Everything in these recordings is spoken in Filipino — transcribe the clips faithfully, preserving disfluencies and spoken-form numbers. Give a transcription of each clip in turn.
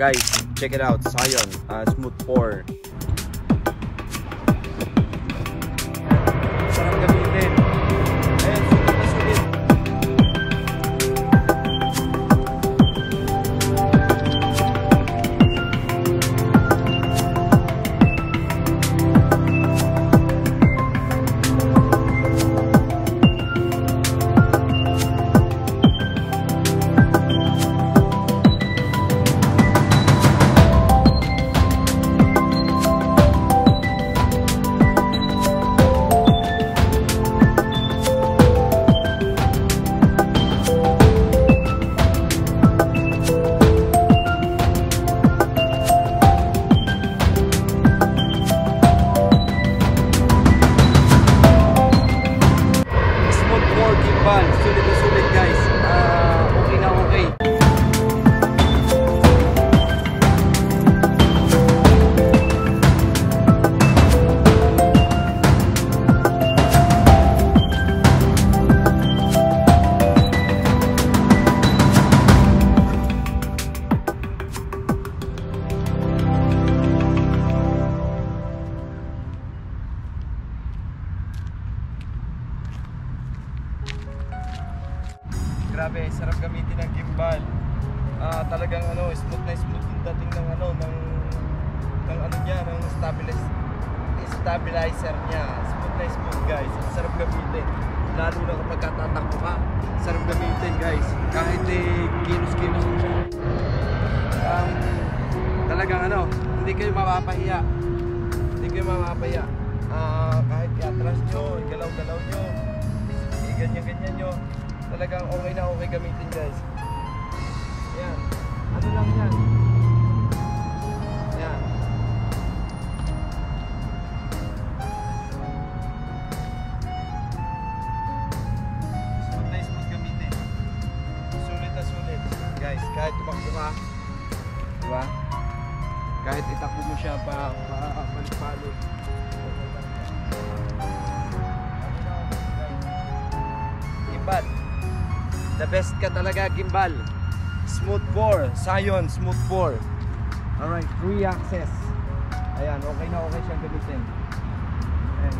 guys, check it out. Scion uh, Smooth four. Sarap gamitin. Ayan, sulit na sulit. Sulit na sulit guys. Uh, okay na okay. Grabe, sarap gamitin ng gimbal. Ah, talagang ano, smooth na smooth yung dating ng ano, ng ng ano niya, ng stabilizer stabilizer niya. Smooth na smooth guys. Sarap gamitin. Lalo na kapag tatakbo ka. Sarap gamitin guys. Kahit eh, kilos-kilos mo siya. Um, talagang ano, hindi kayo mapapahiya. Hindi kayo mapapahiya. Ah, kahit i-atras nyo, igalaw-galaw nyo, i-ganyan-ganyan nyo. Talagang okay na okay gamitin guys. Yan. Ano lang yan. Yan. Smooth na smooth gamitin. Sulit na sulit. Guys, kahit tumakbo ka, diba? Kahit itakbo mo siya pa balik-balik. Gimbal. The best ka talaga gimbal. Smooth four, Scion Smooth four. Alright, three axis. Ayan, okay na okay siyang gamitin. Ayan,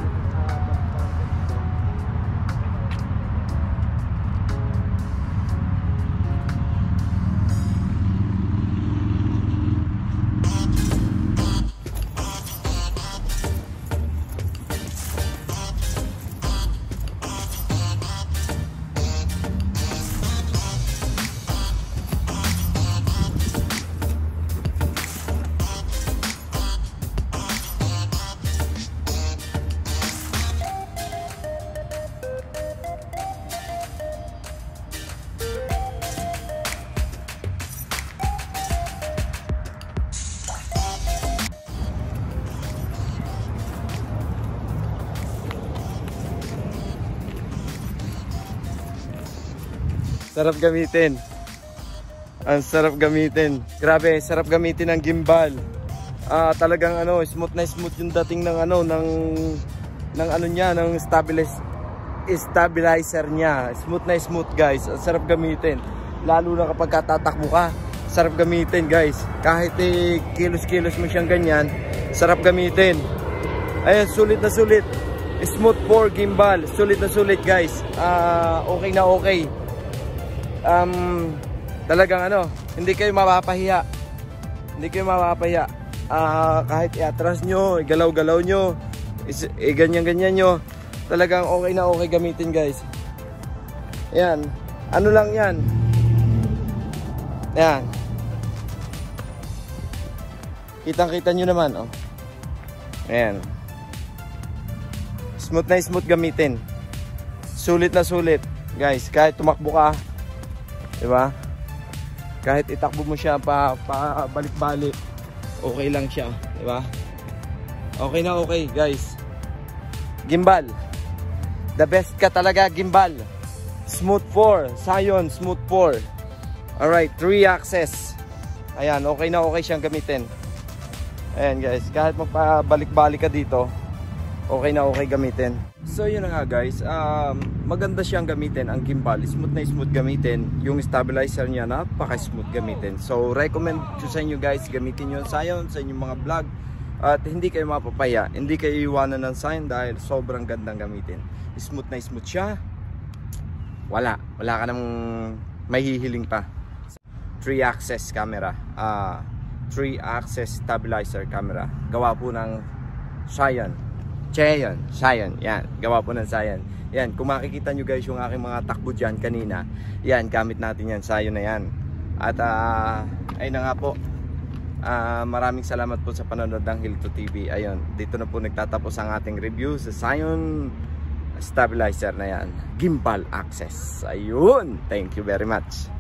sarap gamitin. Ang sarap gamitin. Grabe, sarap gamitin ng gimbal. Ah, talagang ano, smooth na smooth yung dating ng ano, ng ng ano niya, ng stabilizer stabilizer niya. Smooth na smooth, guys. Ang sarap gamitin. Lalo na kapag tatakbo ka. Sarap gamitin, guys. Kahit eh, kilos-kilos mo siyang ganyan, sarap gamitin. Ayan, sulit na sulit. Smooth four gimbal. Sulit na sulit, guys. Ah, okay na okay. Um, talagang ano, hindi kayo mapapahiya. Hindi kayo mapapahiya. Uh, kahit i-atras nyo, igalaw-galaw nyo, i-ganyan-ganyan nyo, talagang okay na okay gamitin guys. Ayan, ano lang yan. Ayan. Kitang-kita nyo naman, oh. Ayan. Smooth na smooth gamitin. Sulit na sulit guys, kahit tumakbo ka, diba? Kahit itakbo mo siya pa, pa balik-balik, okay lang siya, diba? Okay na okay guys. Gimbal, the best ka talaga gimbal. Smooth four, Scion Smooth four. Alright, three axis. Ayan, okay na okay siyang gamitin. Ayan guys, kahit magpabalik-balik ka dito, okay na okay gamitin. So yun na nga guys, um, maganda siyang gamitin ang gimbal, smooth na smooth gamitin. Yung stabilizer niya napaka smooth gamitin. So recommend ko sa inyo guys, gamitin nyo sa Scion sa inyong mga vlog. At hindi kayo mapapaya, hindi kayo iwanan ng Scion dahil sobrang gandang gamitin. Smooth na smooth siya. Wala, wala ka nang mahihiling pa. three axis camera, uh, three axis stabilizer camera. Gawa po ng Scion. Scion, Scion, yan. Gawa po ng Scion. Yan, kung makikita nyo guys yung aking mga takbo dyan kanina, yan, gamit natin yan, Scion na yan. At uh, ayun na nga po. Uh, maraming salamat po sa panonood ng Hilto T V. Ayun, dito na po nagtatapos ang ating review sa Scion stabilizer na yan, gimbal access. Ayun, thank you very much.